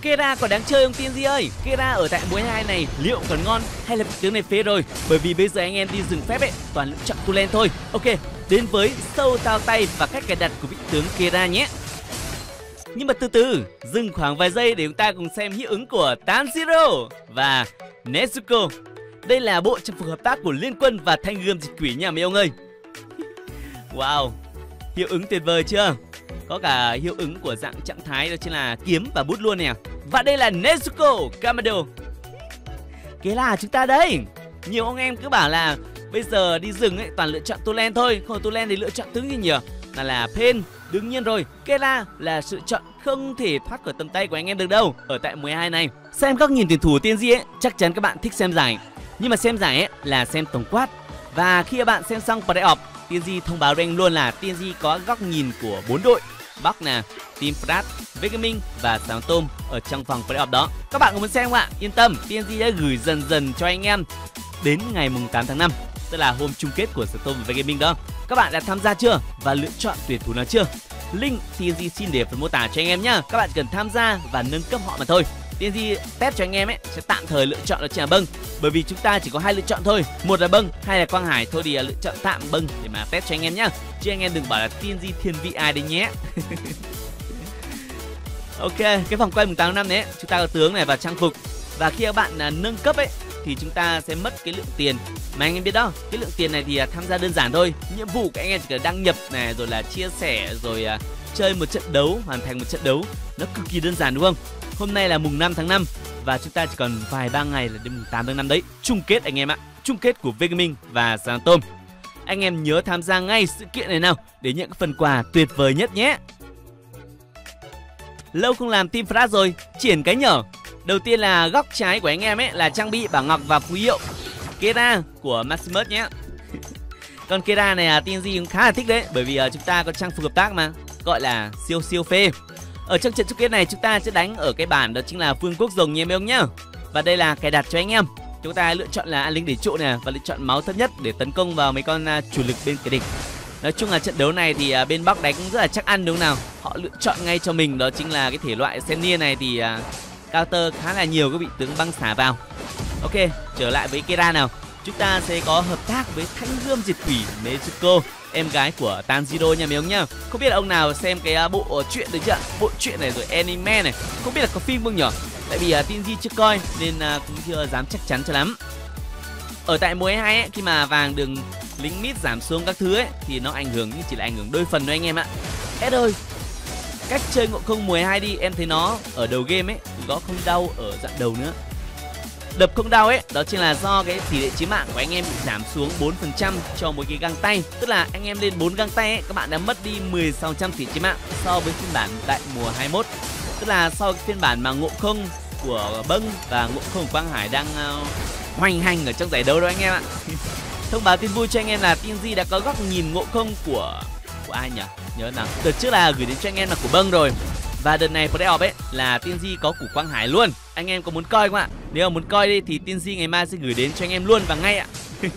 Kera còn đáng chơi không tiên Di ơi? Kera ở tại mùa 2 này liệu còn ngon hay là vị tướng này phế rồi? Bởi vì bây giờ anh em đi rừng phép ấy toàn lựa chọn Tulen thôi. Ok, đến với sâu tao tay và cách cài đặt của vị tướng Kera nhé. Nhưng mà từ từ, dừng khoảng vài giây để chúng ta cùng xem hiệu ứng của Tanjiro và Nezuko. Đây là bộ trang phục hợp tác của Liên Quân và Thanh Gươm Diệt Quỷ nha mấy ông ơi. Wow, hiệu ứng tuyệt vời chưa? Có cả hiệu ứng của dạng trạng thái đó chính là kiếm và bút luôn nè. Và đây là Nezuko Kamado. Cái là chúng ta đây. Nhiều ông em cứ bảo là bây giờ đi rừng ấy toàn lựa chọn Tulen thôi, không Tulen thì lựa chọn tướng gì nhỉ? Là Pain. Đương nhiên rồi, Kera là sự chọn không thể thoát khỏi tầm tay của anh em được đâu ở tại 12 này. Xem góc nhìn tuyển thủ tiên Di ấy, chắc chắn các bạn thích xem giải. Nhưng mà xem giải ấy là xem tổng quát. Và khi các bạn xem xong playoff, tiên Di thông báo với anh luôn là tiên Di có góc nhìn của 4 đội. Bắc nè, Team Frat, Vegaming và Sáng Tôm ở trong vòng playoff đó. Các bạn có muốn xem không ạ? Yên tâm, tiên Di đã gửi dần dần cho anh em đến ngày mùng 8 tháng 5, tức là hôm chung kết của Sáng Tôm và Vegaming đó. Các bạn đã tham gia chưa và lựa chọn tuyển thủ nào chưa? Link TNG xin để phần mô tả cho anh em nhá. Các bạn cần tham gia và nâng cấp họ mà thôi. TNG test cho anh em ấy sẽ tạm thời lựa chọn đó chính là Bâng, bởi vì chúng ta chỉ có 2 lựa chọn thôi, một là Bâng, hai là Quang Hải thôi, thì lựa chọn tạm Bâng để mà test cho anh em nhá. Chứ anh em đừng bảo là TNG thiên vị ai đấy nhé. Ok, cái vòng quay mùng 8 tháng 5 đấy chúng ta có tướng này và trang phục, và khi các bạn nâng cấp ấy thì chúng ta sẽ mất cái lượng tiền mà anh em biết đó. Cái lượng tiền này thì tham gia đơn giản thôi. Nhiệm vụ của anh em chỉ cần đăng nhập này, rồi là chia sẻ, rồi chơi một trận đấu, hoàn thành một trận đấu. Nó cực kỳ đơn giản đúng không? Hôm nay là mùng 5 tháng 5 và chúng ta chỉ còn vài ba ngày là đến mùng 8 tháng 5 đấy. Chung kết anh em ạ. Chung kết của Vegaming và Sáng Tôm. Anh em nhớ tham gia ngay sự kiện này nào để nhận cái phần quà tuyệt vời nhất nhé. Lâu không làm Team Flash rồi, triển cái nhở. Đầu tiên là góc trái của anh em ấy là trang bị bảng ngọc và phú hiệu Kera của Maximus nhé. Còn Kera này TNG cũng khá là thích đấy, bởi vì chúng ta có trang phục hợp tác mà, gọi là siêu siêu phê. Ở trong trận chung kết này chúng ta sẽ đánh ở cái bản đó chính là Vương quốc Rồng nha mấy ông nhá. Và đây là cài đặt cho anh em. Chúng ta lựa chọn là an linh để trụ này và lựa chọn máu thấp nhất để tấn công vào mấy con chủ lực bên kẻ địch. Nói chung là trận đấu này thì bên Bắc đánh cũng rất là chắc ăn đúng không nào. Họ lựa chọn ngay cho mình đó chính là cái thể loại Senia này thì counter khá là nhiều các vị tướng băng xả vào. Ok, trở lại với Kera nào. Chúng ta sẽ có hợp tác với Thanh Gươm Diệt Quỷ Nezuko, em gái của Tanjiro nha mấy ông nhá. Không biết là ông nào xem cái bộ truyện được chưa? Bộ truyện này rồi anime này, không biết là có phim không nhỉ? Tại vì TNG chưa coi nên cũng chưa dám chắc chắn cho lắm. Ở tại mùa 2 ấy, khi mà vàng đường lính mid giảm xuống các thứ ấy thì nó ảnh hưởng nhưng chỉ là ảnh hưởng đôi phần thôi anh em ạ. Ed ơi, cách chơi Ngộ Không mùa 2 đi, em thấy nó ở đầu game ấy gõ không đau ở đoạn đầu nữa. Đập không đau ấy, đó chính là do cái tỷ lệ chí mạng của anh em bị giảm xuống 4% cho mỗi cái găng tay. Tức là anh em lên 4 găng tay ấy, các bạn đã mất đi 16% tỷ lệ chí mạng so với phiên bản tại mùa 21. Tức là sau cái phiên bản mà Ngộ Không của Bâng và Ngộ Không của Quang Hải đang hoành hành ở trong giải đấu đó anh em ạ. Thông báo tin vui cho anh em là TNG đã có góc nhìn Ngộ Không của ai nhỉ? Nhớ nào. Đợt trước là gửi đến cho anh em là của Bâng rồi. Và đợt này playoff ấy là TNG có của Quang Hải luôn. Anh em có muốn coi không ạ? Nếu mà muốn coi đi thì TNG ngày mai sẽ gửi đến cho anh em luôn và ngay ạ.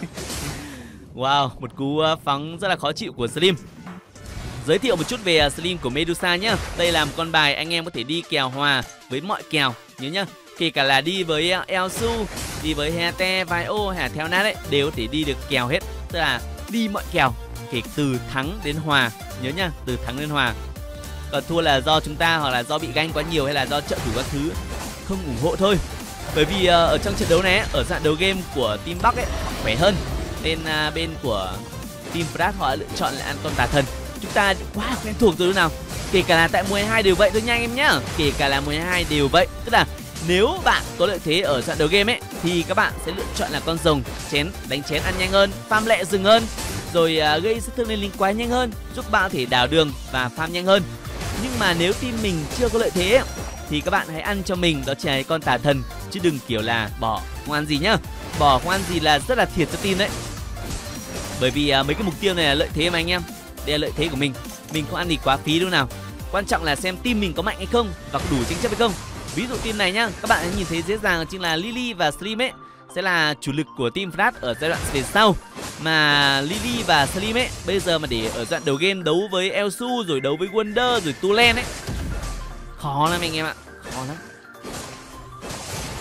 Wow, một cú phóng rất là khó chịu của Slim. Giới thiệu một chút về Slim của Medusa nhá. Đây là một con bài anh em có thể đi kèo hòa với mọi kèo, nhớ nhá. Kể cả là đi với Elsu, đi với Hete, Vio hay là theo nát ấy, đều có thể đi được kèo hết. Tức là đi mọi kèo, kể từ thắng đến hòa, nhớ nhá, từ thắng đến hòa. Còn thua là do chúng ta hoặc là do bị ganh quá nhiều hay là do trợ thủ các thứ không ủng hộ thôi. Bởi vì ở trong trận đấu này ấy, ở dạng đầu game của team Bắc ấy khỏe hơn, nên bên của team Frat họ lựa chọn là ăn con tà thần. Chúng ta quá quen thuộc rồi đúng nào. Kể cả là tại mùa 2 đều vậy thôi nha anh em nhá. Kể cả là mùa 2 đều vậy. Tức là nếu bạn có lợi thế ở dạng đầu game ấy thì các bạn sẽ lựa chọn là con rồng chén, đánh chén ăn nhanh hơn, farm lẹ rừng hơn, rồi gây sát thương lên lính quái nhanh hơn, giúp bạn có thể đào đường và farm nhanh hơn. Nhưng mà nếu team mình chưa có lợi thế ấy, thì các bạn hãy ăn cho mình đó chính là con tà thần, chứ đừng kiểu là bỏ không ăn gì nhá. Bỏ không ăn gì là rất là thiệt cho team đấy. Bởi vì mấy cái mục tiêu này là lợi thế mà anh em. Đây là lợi thế của mình không ăn gì quá phí đâu nào. Quan trọng là xem team mình có mạnh hay không và có đủ tranh chấp hay không. Ví dụ team này nhá, các bạn hãy nhìn thấy dễ dàng chính là Lily và Slim ấy sẽ là chủ lực của team Frat ở giai đoạn về sau. Mà Lily và Slim ấy bây giờ mà để ở đoạn đầu game đấu với Elsu rồi đấu với Wonder rồi Tulen ấy, khó lắm anh em ạ, khó lắm.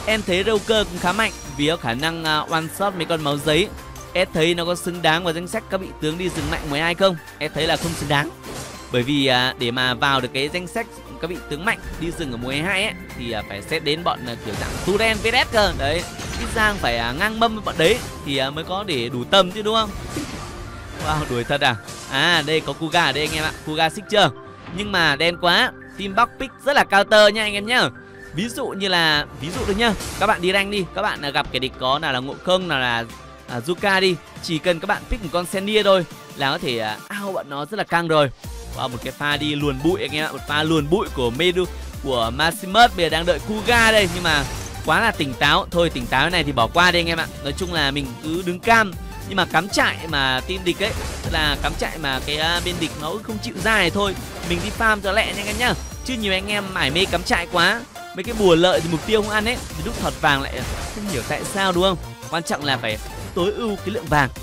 Em thấy Joker cũng khá mạnh vì có khả năng one shot mấy con máu giấy. Em thấy nó có xứng đáng vào danh sách các vị tướng đi rừng mạnh 12 không? Em thấy là không xứng đáng. Bởi vì để mà vào được cái danh sách các vị tướng mạnh đi rừng ở mùa 12 ấy thì phải xét đến bọn kiểu dạng Turen VS cơ. Đấy, ít Giang phải ngang mâm với bọn đấy thì mới có để đủ tầm chứ đúng không? Wow, đuổi thật à? À, đây có Kuga ở đây anh em ạ. Kuga xích chưa? Nhưng mà đen quá. Team Bắc pick rất là counter nha anh em nhá. Ví dụ thôi nhá. Các bạn đi rank đi, các bạn gặp kẻ địch có nào là Ngộ Không, nào là Zuka đi, chỉ cần các bạn pick một con Senia thôi là có thể out bọn nó rất là căng rồi. Wow, một cái pha đi luồn bụi anh em ạ, một pha luồn bụi của Medu của Maximus, bây giờ đang đợi Kuga đây nhưng mà quá là tỉnh táo. Thôi tỉnh táo này thì bỏ qua đây anh em ạ. Nói chung là mình cứ đứng cam, nhưng mà cắm trại mà team địch ấy, tức là cắm trại mà cái bên địch nó không chịu ra này thôi, mình đi farm cho lẹ nha anh em nhá. Chứ nhiều anh em mải mê cắm trại quá, mấy cái bùa lợi thì mục tiêu không ăn ấy, thì lúc thọt vàng lại không hiểu tại sao đúng không? Quan trọng là phải tối ưu cái lượng vàng.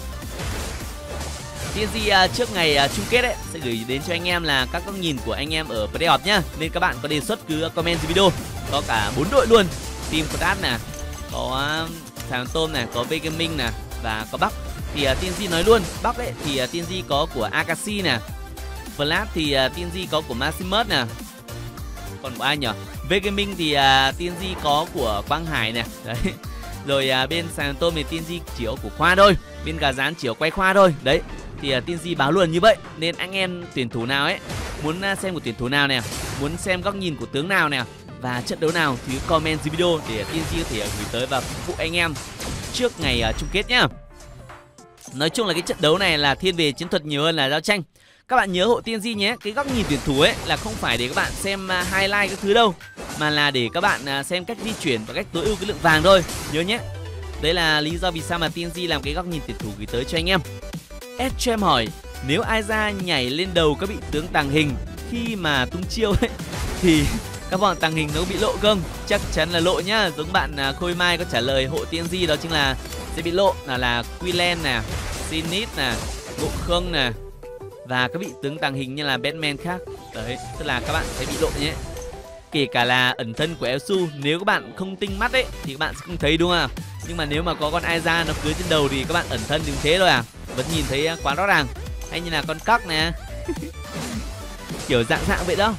TNG trước ngày chung kết ấy sẽ gửi đến cho anh em là các góc nhìn của anh em ở playoff nhá. Nên các bạn có đề xuất cứ comment dưới video. Có cả 4 đội luôn. Team Flash nè, có Sài Tôm nè, có V-Gaming nè và có Bắc. Thì TNG nói luôn, Bắc ấy thì TNG có của Akashi nè. Flash thì TNG có của Maximus nè. Còn của ai nhỉ? V-Gaming thì TNG có của Quang Hải nè. Đấy. Rồi bên Sài Tôm thì TNG chỉ có của Khoa thôi. Bên Gà Rán chỉ có quay Khoa thôi. Đấy. Thì TNG báo luôn như vậy. Nên anh em tuyển thủ nào ấy, muốn xem của tuyển thủ nào nè, muốn xem góc nhìn của tướng nào nè và trận đấu nào thì comment dưới video để TNG có thể gửi tới và phục vụ anh em trước ngày chung kết nhá. Nói chung là cái trận đấu này là thiên về chiến thuật nhiều hơn là giao tranh. Các bạn nhớ hộ TNG nhé, cái góc nhìn tuyển thủ ấy là không phải để các bạn xem highlight các thứ đâu, mà là để các bạn xem cách di chuyển và cách tối ưu cái lượng vàng thôi. Nhớ nhé. Đấy là lý do vì sao mà TNG làm cái góc nhìn tuyển thủ gửi tới cho anh em. Em hỏi, nếu ai ra nhảy lên đầu các vị tướng tàng hình khi mà tung chiêu ấy thì các bọn tàng hình nó bị lộ không? Chắc chắn là lộ nhá. Giống bạn Khôi Mai có trả lời hộ TNG đó chính là sẽ bị lộ, là Quillen nè, Sinit nè, Ngộ Không nè và các vị tướng tàng hình như là Batman khác. Đấy, tức là các bạn sẽ bị lộ nhé. Kể cả là ẩn thân của Elsu, nếu các bạn không tinh mắt ấy thì các bạn sẽ không thấy đúng không? Nhưng mà nếu mà có con Aiza nó cưới trên đầu thì các bạn ẩn thân đừng thế thôi à, vẫn nhìn thấy quá rõ ràng. Hay như là con cóc nè. Kiểu dạng vậy đó.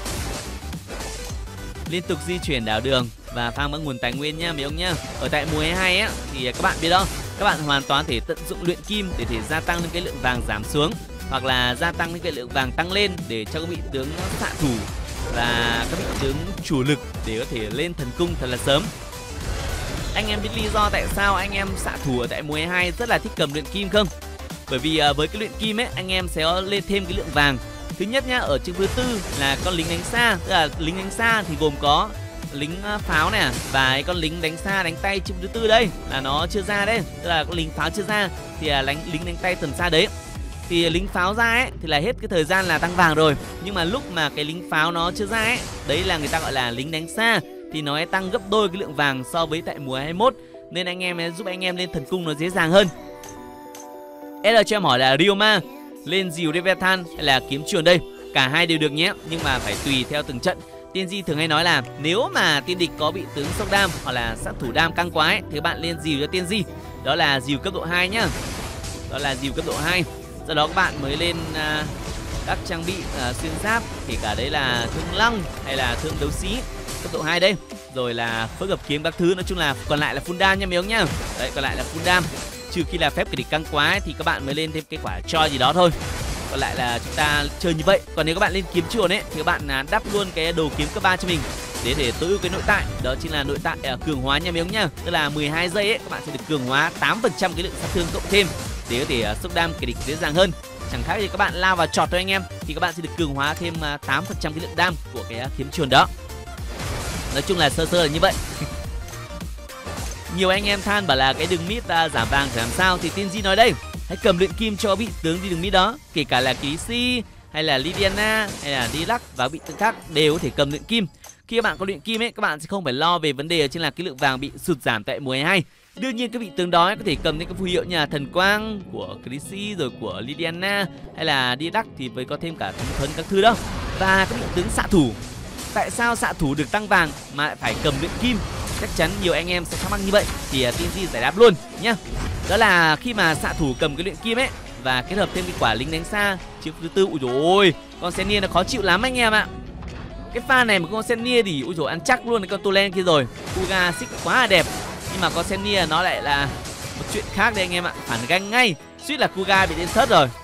Liên tục di chuyển đảo đường và farm các nguồn tài nguyên nha mấy ông nhá. Ở tại mùa 22 á thì các bạn biết đó, các bạn hoàn toàn thể tận dụng luyện kim để thể gia tăng lên cái lượng vàng giảm xuống, hoặc là gia tăng lên cái lượng vàng tăng lên để cho các vị tướng xạ thủ và các vị tướng chủ lực để có thể lên thần cung thật là sớm. Anh em biết lý do tại sao anh em xạ thủ ở tại mùa 22 rất là thích cầm luyện kim không? Bởi vì với cái luyện kim ấy anh em sẽ lên thêm cái lượng vàng. Thứ nhất nhá, ở chương thứ tư là con lính đánh xa, tức là lính đánh xa thì gồm có lính pháo nè và cái con lính đánh xa đánh tay chương thứ tư đây là nó chưa ra đấy, tức là con lính pháo chưa ra thì là lính đánh tay tầm xa đấy. Thì lính pháo ra ấy thì là hết cái thời gian là tăng vàng rồi, nhưng mà lúc mà cái lính pháo nó chưa ra ấy, đấy là người ta gọi là lính đánh xa thì nó sẽ tăng gấp đôi cái lượng vàng so với tại mùa 21, nên anh em giúp anh em lên thần cung nó dễ dàng hơn. SL cho em hỏi là Ryoma lên dìu Leviathan hay là kiếm truyền đây? Cả hai đều được nhé, nhưng mà phải tùy theo từng trận. TNG thường hay nói là nếu mà team địch có bị tướng sốc đam hoặc là sát thủ đam căng quá ấy, thì bạn lên dìu cho TNG. Đó là dìu cấp độ 2 nhá. Đó là dìu cấp độ 2. Sau đó các bạn mới lên các trang bị xuyên giáp, kể cả đấy là thương long hay là thương đấu sĩ cấp độ 2 đây. Rồi là phước hợp kiếm các thứ, nói chung là còn lại là full đam nha mấy ông nhá. Đấy, còn lại là full đam. Trừ khi là phép kẻ địch căng quá ấy, thì các bạn mới lên thêm cái quả cho gì đó thôi. Còn lại là chúng ta chơi như vậy. Còn nếu các bạn lên kiếm chuồn ấy thì các bạn đắp luôn cái đồ kiếm cấp 3 cho mình để tối ưu cái nội tại. Đó chính là nội tại cường hóa nha mấy ông nhá. Tức là 12 giây ấy các bạn sẽ được cường hóa 8% cái lượng sát thương cộng thêm để có thể sốc đam kẻ địch dễ dàng hơn. Chẳng khác thì các bạn lao vào chọt thôi anh em thì các bạn sẽ được cường hóa thêm 8% cái lượng đam của cái kiếm chuồn đó. Nói chung là sơ sơ là như vậy. Nhiều anh em than bảo là cái đường mid giảm vàng phải làm sao, thì TNG nói đây, hãy cầm luyện kim cho vị tướng đi đường mid đó, kể cả là Kirisi hay là Lidiana hay là Dilac và vị tướng khác đều có thể cầm luyện kim. Khi các bạn có luyện kim ấy, các bạn sẽ không phải lo về vấn đề chính là cái lượng vàng bị sụt giảm tại mùa 22. Đương nhiên các vị tướng đó có thể cầm những cái phù hiệu như là thần quang của Kirisi rồi của Lidiana hay là Dilac thì mới có thêm cả thánh thuẫn các thứ đó. Và các vị tướng xạ thủ, tại sao xạ thủ được tăng vàng mà lại phải cầm luyện kim? Chắc chắn nhiều anh em sẽ thắc mắc như vậy thì TNG giải đáp luôn nhá. Đó là khi mà xạ thủ cầm cái luyện kim ấy và kết hợp thêm cái quả lính đánh xa chiếc thứ tư. Ui dồi ôi, con Xenia nó khó chịu lắm anh em ạ. Cái pha này mà con Xenia thì ui dồi ăn chắc luôn cái con Tolen kia rồi. Kuga xích quá là đẹp, nhưng mà con Xenia nó lại là một chuyện khác đây anh em ạ. Phản ganh ngay, suýt là Kuga bị đến thớt rồi.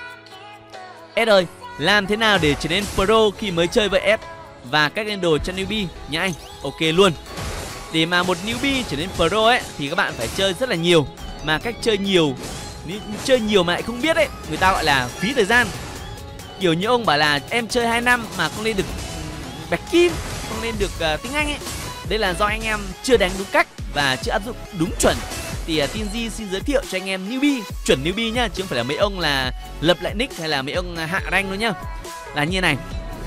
S ơi, làm thế nào để trở nên pro khi mới chơi với S và các lên đồ cho newbie nhá anh? Ok luôn. Để mà một newbie trở nên pro ấy thì các bạn phải chơi rất là nhiều. Mà cách chơi nhiều mà lại không biết ấy, người ta gọi là phí thời gian. Kiểu như ông bảo là em chơi 2 năm mà không lên được bạch kim, không lên được tiếng Anh ấy. Đây là do anh em chưa đánh đúng cách và chưa áp dụng đúng chuẩn. Thì TNG xin giới thiệu cho anh em newbie, chuẩn newbie nhá, chứ không phải là mấy ông là lập lại nick hay là mấy ông hạ rank đâu nhá. Là như này.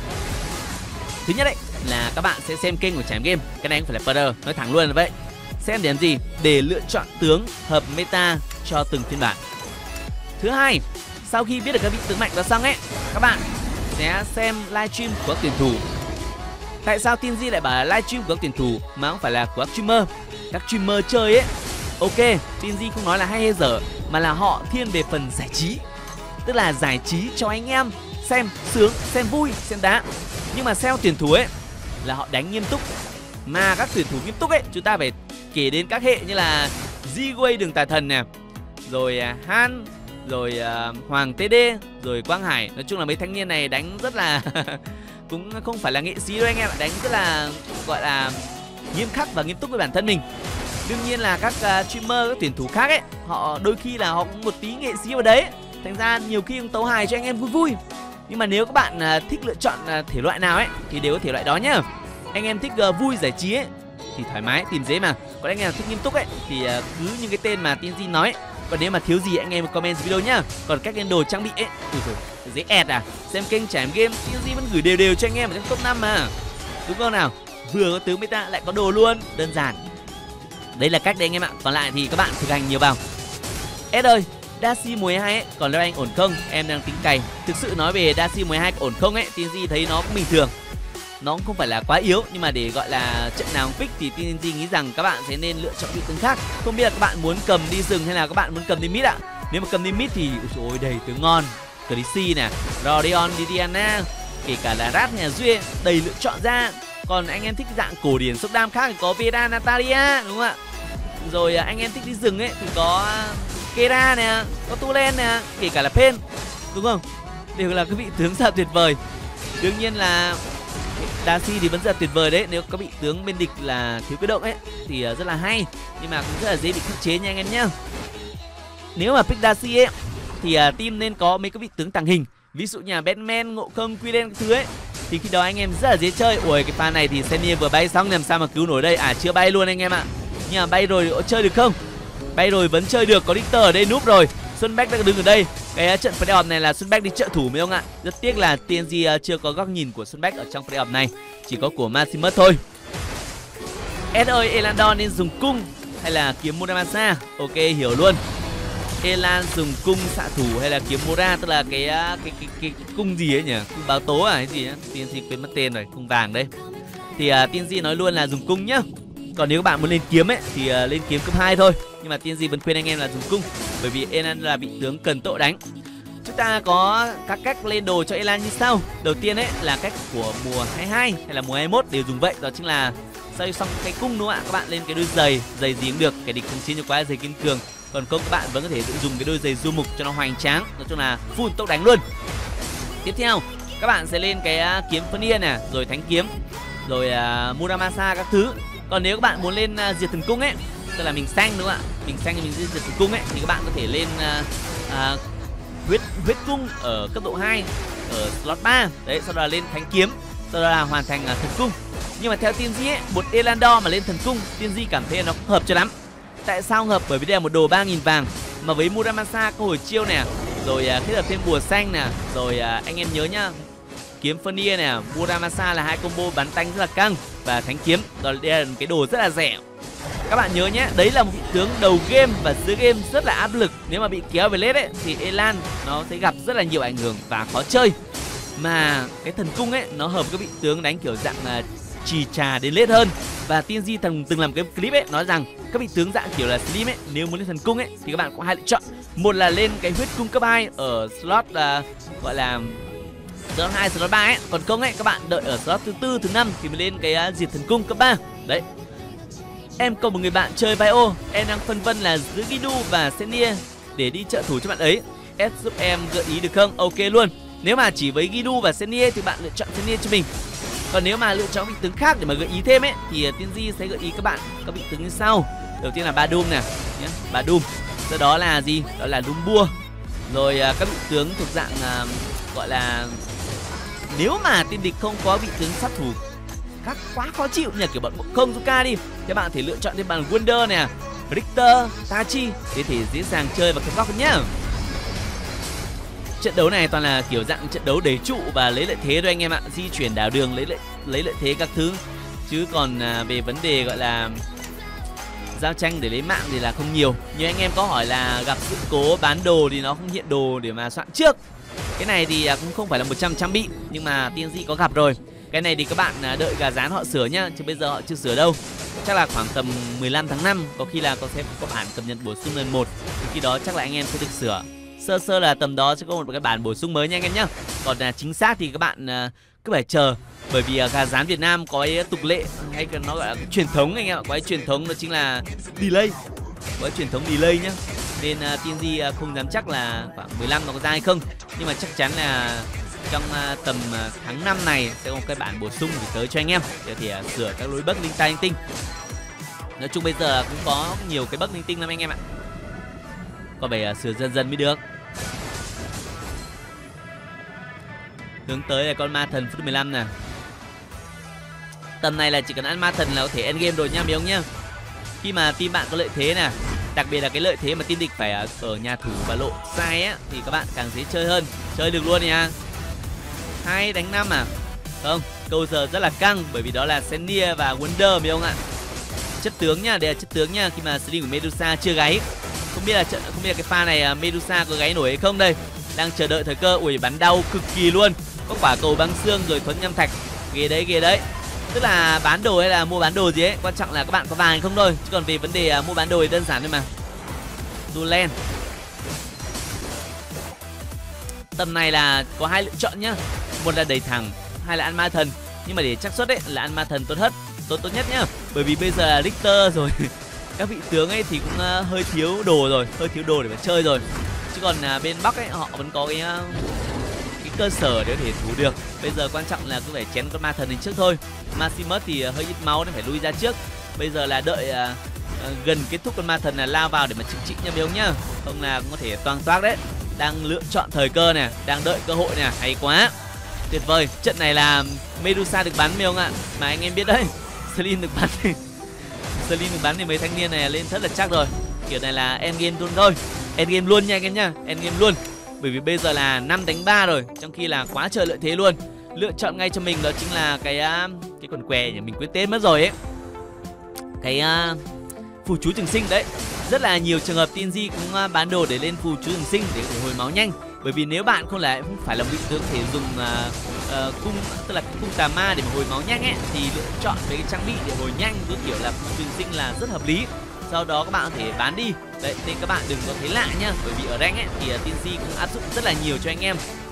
Thứ nhất đấy là các bạn sẽ xem kênh của Trải Game, cái này không phải là pro, nói thẳng luôn là vậy. Xem để làm gì? Để lựa chọn tướng hợp meta cho từng phiên bản. Thứ hai, sau khi biết được các vị tướng mạnh đó xong ấy, các bạn sẽ xem livestream của các tuyển thủ. Tại sao TNG lại bảo là livestream của các tuyển thủ mà không phải là của các streamer? Các streamer chơi ấy, ok, TNG không nói là hay hay dở, mà là họ thiên về phần giải trí. Tức là giải trí cho anh em xem sướng, xem vui, xem đá. Nhưng mà xem tuyển thủ ấy là họ đánh nghiêm túc. Mà các tuyển thủ nghiêm túc ấy, chúng ta phải kể đến các hệ như là Ziwei Đường Tà Thần nè, rồi Han, rồi Hoàng TD, rồi Quang Hải. Nói chung là mấy thanh niên này đánh rất là cũng không phải là nghệ sĩ đâu anh em ạ, đánh rất là gọi là nghiêm khắc và nghiêm túc với bản thân mình. Đương nhiên là các streamer, các tuyển thủ khác ấy, họ đôi khi là họ cũng một tí nghệ sĩ vào đấy, thành ra nhiều khi cũng tấu hài cho anh em vui vui. Nhưng mà nếu các bạn thích lựa chọn thể loại nào ấy thì đều có thể loại đó nhá. Anh em thích vui giải trí ấy thì thoải mái tìm dễ mà. Còn anh em thích nghiêm túc ấy thì cứ những cái tên mà TNG nói ấy. Còn nếu mà thiếu gì anh em comment video nhá. Còn các cái đồ trang bị ấy, dễ ẹt à. Xem kênh Trải Game, TNG vẫn gửi đều đều cho anh em ở trong top 5 mà. Đúng không nào? Vừa có tướng meta lại có đồ luôn, đơn giản. Đấy là cách đấy anh em ạ. Còn lại thì các bạn thực hành nhiều vào. S ơi, Dashi mùa 12 ấy, còn Leo Anh ổn không? Em đang tính cày. Thực sự nói về Dashi mùa 12 ổn không ấy, TNG thấy nó cũng bình thường. Nó cũng không phải là quá yếu, nhưng mà để gọi là trận nào cũng pick thì TNG nghĩ rằng các bạn sẽ nên lựa chọn vị tướng khác. Không biết là các bạn muốn cầm đi rừng hay là các bạn muốn cầm đi mid ạ? Nếu mà cầm đi mid thì ôi đầy tướng ngon. Khaleesi nè, Rodion, Diana, kể cả là Rat nhà Duy, đầy lựa chọn ra. Còn anh em thích dạng cổ điển sốc đam khác thì có Vera, Natalia, đúng không ạ? Rồi anh em thích đi rừng ấy thì có Kera nè, có Tulen nè, kể cả là Pen, đúng không? Đều là cái vị tướng rất là tuyệt vời. Đương nhiên là Dashi thì vẫn rất là tuyệt vời đấy. Nếu có bị tướng bên địch là thiếu cơ động ấy thì rất là hay, nhưng mà cũng rất là dễ bị khắc chế nha anh em nhá. Nếu mà pick Dashi ấy thì team nên có mấy cái vị tướng tàng hình, ví dụ như là Batman, Ngộ Không, Quiden cái thứ ấy, thì khi đó anh em rất là dễ chơi. Ui, cái pha này thì Xenia vừa bay xong làm sao mà cứu nổi đây? À, chưa bay luôn anh em ạ. Nhưng mà bay rồi chơi được không? Bay rồi vẫn chơi được, có Richter ở đây núp rồi. Xuân Bách đang đứng ở đây. Cái trận playoff này là Xuân Bách đi trợ thủ mấy ông ạ. Rất tiếc là TNG chưa có góc nhìn của Xuân Bách ở trong playoff này, chỉ có của Maximus thôi. S ơi, Elandon nên dùng cung hay là kiếm Muramasa? Ok, hiểu luôn. Elan dùng cung xạ thủ hay là kiếm Mura, tức là cái cung gì ấy nhỉ? Cung báo tố à hay gì á? TNG quên mất tên rồi, cung vàng đây. Thì TNG nói luôn là dùng cung nhá. Còn nếu các bạn muốn lên kiếm ấy thì lên kiếm cấp 2 thôi. Nhưng mà TNG vẫn khuyên anh em là dùng cung, bởi vì Elan là bị tướng cần tộ đánh. Chúng ta có các cách lên đồ cho Elan như sau. Đầu tiên ấy là cách của mùa 22 hay là mùa 21 đều dùng vậy. Đó chính là sau xong cái cung đúng không ạ? Các bạn lên cái đôi giày gì cũng được, cái địch không chiến cho quá giày kiên cường. Còn không các bạn vẫn có thể tự dùng cái đôi giày du mục cho nó hoành tráng, nói chung là full tốc đánh luôn. Tiếp theo các bạn sẽ lên cái kiếm phân yên nè, rồi thánh kiếm, rồi Muramasa các thứ. Còn nếu các bạn muốn lên diệt thần cung ấy, tức là mình xanh đúng không ạ? Mình xanh thì mình diệt thần cung ấy, thì các bạn có thể lên huyết cung ở cấp độ 2 ở slot 3. Đấy, sau đó lên thánh kiếm, sau đó là hoàn thành thần cung. Nhưng mà theo TNG ấy, một Elandor mà lên thần cung, TNG cảm thấy nó không hợp cho lắm. Tại sao hợp? Bởi vì đây là một đồ 3.000 vàng, mà với Muramasa có hồi chiêu nè, rồi kết hợp thêm bùa xanh nè, rồi anh em nhớ nhá, kiếm Fenrir nè, Muramasa là hai combo bắn tanh rất là căng, và thánh kiếm, rồi đây là một cái đồ rất là rẻ. Các bạn nhớ nhé, đấy là một vị tướng đầu game và giữa game rất là áp lực. Nếu mà bị kéo về late ấy thì Elan nó sẽ gặp rất là nhiều ảnh hưởng và khó chơi. Mà cái thần cung ấy nó hợp với vị tướng đánh kiểu dạng trì trà đến late hơn. Và TNG từng làm cái clip ấy nói rằng các vị tướng dạng kiểu là Slim ấy, nếu muốn lên thần cung ấy thì các bạn có hai lựa chọn. Một là lên cái huyết cung cấp 2 ở slot gọi là slot 2, slot 3 ấy. Còn không ấy các bạn đợi ở slot thứ 4, thứ 5 thì mới lên cái diệt thần cung cấp 3. Đấy. Em có một người bạn chơi Bio, em đang phân vân là giữa Gidu và Senia để đi trợ thủ cho bạn ấy. Giúp em gợi ý được không? Ok luôn. Nếu mà chỉ với Gidu và Senia thì bạn lựa chọn Senia cho mình. Còn nếu mà lựa chọn vị tướng khác để mà gợi ý thêm ấy thì TNG sẽ gợi ý các bạn các vị tướng như sau. Đầu tiên là Badum nè, nhé, Badum. Sau đó là gì? Đó là Lumbua. Rồi các vị tướng thuộc dạng gọi là nếu mà team địch không có vị tướng sát thủ khác quá khó chịu như kiểu bọn không Zuka đi, các bạn thể lựa chọn thêm bằng Wonder nè, Richter, Tachi để thể dễ dàng chơi và cắt góc nhá. Trận đấu này toàn là kiểu dạng trận đấu đẩy trụ và lấy lợi thế thôi anh em ạ, di chuyển đảo đường lấy lợi thế các thứ, chứ còn về vấn đề gọi là giao tranh để lấy mạng thì là không nhiều. Như anh em có hỏi là gặp sự cố bán đồ thì nó không hiện đồ để mà soạn trước. Cái này thì cũng không phải là 100 trang bị, nhưng mà TNG có gặp rồi. Cái này thì các bạn đợi gà rán họ sửa nhá, chứ bây giờ họ chưa sửa đâu. Chắc là khoảng tầm 15 tháng 5 có khi là sẽ có bản cập nhật bổ sung lần 1. Khi đó chắc là anh em sẽ được sửa. Sơ là tầm đó sẽ có một cái bản bổ sung mới nha anh em nhá. Còn chính xác thì các bạn cứ phải chờ. Bởi vì gà rán Việt Nam có cái tục lệ hay nó gọi là cái truyền thống anh em ạ. Có cái truyền thống đó chính là delay. Có cái truyền thống delay nhá. Nên TNG không dám chắc là khoảng 15 nó có ra hay không. Nhưng mà chắc chắn là trong tầm tháng 5 này sẽ có một cái bản bổ sung gửi tới cho anh em để thì sửa các lối bug linh tay linh tinh. Nói chung bây giờ cũng có nhiều cái bug linh tinh lắm anh em ạ. Còn phải sửa dần dần mới được. Hướng tới là con ma thần phút 15 nè. Tầm này là chỉ cần ăn ma thần là có thể end game rồi nha mấy ông nhá. Khi mà team bạn có lợi thế nè, đặc biệt là cái lợi thế mà team địch phải ở nhà thủ và lộ sai á, thì các bạn càng dễ chơi hơn. Chơi được luôn nha. 2 đánh 5 à? Không, câu giờ rất là căng bởi vì đó là Senia và Wonder mấy ông ạ. Chất tướng nha, đây là chất tướng nha. Khi mà Slim của Medusa chưa gáy. Không biết là cái pha này Medusa có gáy nổi hay không đây. Đang chờ đợi thời cơ. Ui, bắn đau cực kỳ luôn. Có quả cầu băng xương rồi thuẫn nhâm thạch. Ghê đấy. Tức là bán đồ hay là mua bán đồ gì ấy, quan trọng là các bạn có vàng không thôi. Chứ còn về vấn đề mua bán đồ thì đơn giản thôi mà. Duelen. Tầm này là có hai lựa chọn nhá. Một là đẩy thẳng, hai là ăn ma thần. Nhưng mà để xác suất ấy là ăn ma thần tốt nhất nhá. Bởi vì bây giờ là Richter rồi. Các vị tướng ấy thì cũng hơi thiếu đồ rồi, hơi thiếu đồ để mà chơi rồi. Chứ còn bên Bắc ấy họ vẫn có cái cơ sở để có thể thủ được. Bây giờ quan trọng là cứ phải chén con ma thần này trước thôi. Maximus thì hơi ít máu nên phải lui ra trước. Bây giờ là đợi gần kết thúc con ma thần là lao vào để mà chỉnh nha mấy ông nhá. Không là cũng có thể toang toác đấy. Đang lựa chọn thời cơ nè, đang đợi cơ hội nè, hay quá. Tuyệt vời. Trận này là Medusa được bắn mấy ông ạ. Mà anh em biết đấy, Slim được bắn thì Slim được bắn thì mấy thanh niên này lên rất là chắc rồi. Kiểu này là end game luôn thôi. End game luôn nha anh em nhá, end game luôn. Bởi vì bây giờ là 5 đánh 3 rồi, trong khi là quá trời lợi thế luôn. Lựa chọn ngay cho mình đó chính là cái con què nhà mình quên tên mất rồi ấy. Cái phù chú trường sinh đấy. Rất là nhiều trường hợp TNG cũng bán đồ để lên phù chú trường sinh để hồi máu nhanh. Bởi vì nếu bạn không phải là vị tướng thể dùng cung, tức là cung tà ma để mà hồi máu nhanh ấy, thì lựa chọn với cái trang bị để hồi nhanh với kiểu là phù trường sinh là rất hợp lý. Sau đó các bạn có thể bán đi. Đấy, nên các bạn đừng có thấy lạ nhá. Bởi vì ở rank ấy thì TNG cũng áp dụng rất là nhiều cho anh em.